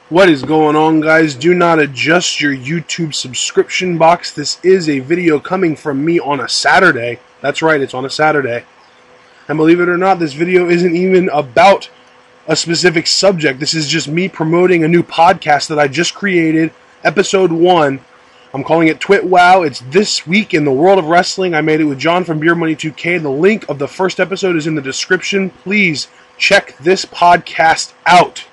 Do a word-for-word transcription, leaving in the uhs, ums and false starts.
What is going on, guys? Do not adjust your YouTube subscription box. This is a video coming from me on a Saturday. That's right, it's on a Saturday. And believe it or not, this video isn't even about a specific subject. This is just me promoting a new podcast that I just created, episode one. I'm calling it TWitWoW. It's This Week in the World of Wrestling. I made it with John from Beer Money two K. The link of the first episode is in the description. Please check this podcast out.